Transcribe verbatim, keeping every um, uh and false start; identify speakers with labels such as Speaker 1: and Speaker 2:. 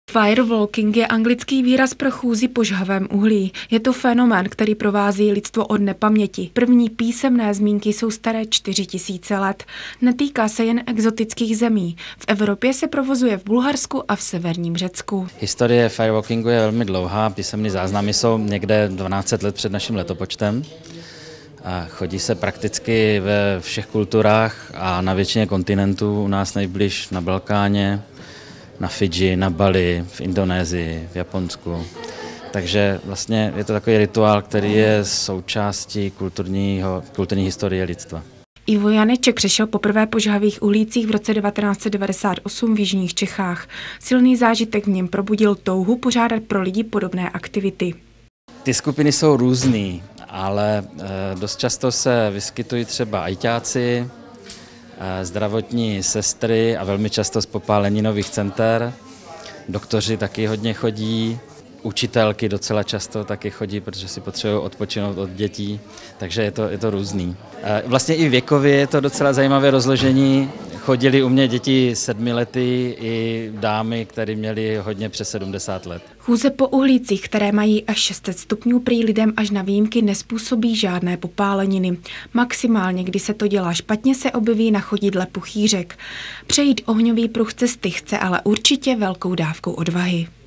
Speaker 1: Firewalking je anglický výraz pro chůzi po žhavém uhlí. Je to fenomén, který provází lidstvo od nepaměti. První písemné zmínky jsou staré čtyři tisíce let. Netýká se jen exotických zemí. V Evropě se provozuje v Bulharsku a v severním Řecku.
Speaker 2: Historie firewalkingu je velmi dlouhá. Písemné záznamy jsou někde dvanáct set let před naším letopočtem. A chodí se prakticky ve všech kulturách a na většině kontinentů, u nás nejbliž na Balkáně, na Fidži, na Bali, v Indonésii, v Japonsku. Takže vlastně je to takový rituál, který je součástí kulturního, kulturní historie lidstva.
Speaker 1: Ivo Janeček přešel poprvé po žhavých uhlících v roce devatenáct set devadesát osm v jižních Čechách. Silný zážitek v něm probudil touhu pořádat pro lidi podobné aktivity.
Speaker 2: Ty skupiny jsou různý, ale dost často se vyskytují třeba ajťáci, zdravotní sestry a velmi často z popáleninových center. Doktoři taky hodně chodí, učitelky docela často taky chodí, protože si potřebují odpočinout od dětí, takže je to, je to různý. Vlastně i věkově je to docela zajímavé rozložení. Chodili u mě děti sedmiletý i dámy, které měly hodně přes sedmdesát let.
Speaker 1: Chůze po uhlících, které mají až šest set stupňů, prý lidem až na výjimky nespůsobí žádné popáleniny. Maximálně, kdy se to dělá špatně, se objeví na chodidle puchýřek. Přejít ohňový pruh cesty chce ale určitě velkou dávkou odvahy.